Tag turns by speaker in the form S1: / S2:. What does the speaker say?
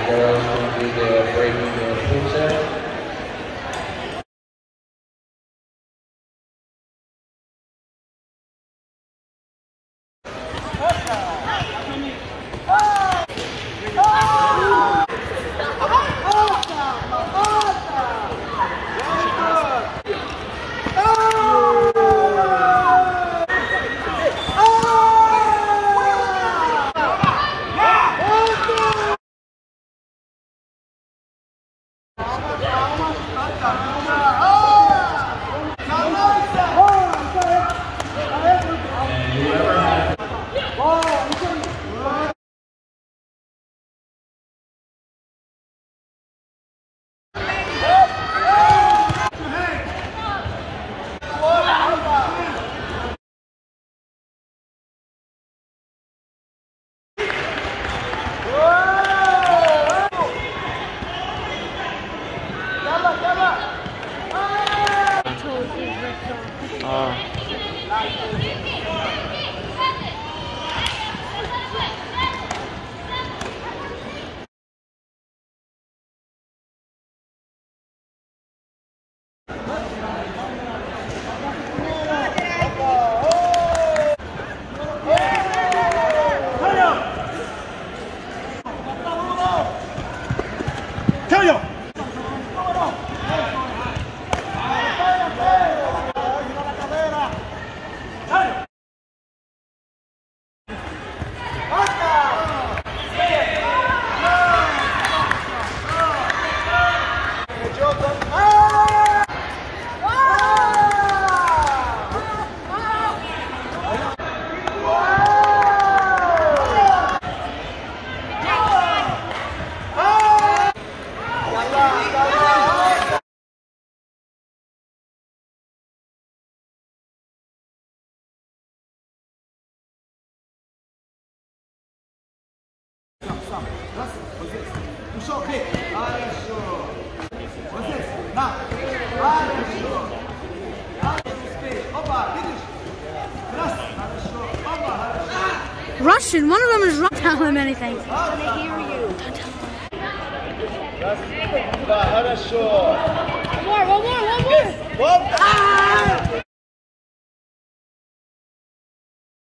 S1: girls can do the breaking the pool set.
S2: Раз, вот здесь. Ушел, хей. Хорошо. Вот здесь. На. Хорошо. Успеешь. Опа, видишь? Раз. Хорошо. Опа, хорошо.
S3: Russian. One of them is Russian. Tell him anything.
S2: Don't hear you. Раз, два, хорошо.
S3: One more.
S2: Оп.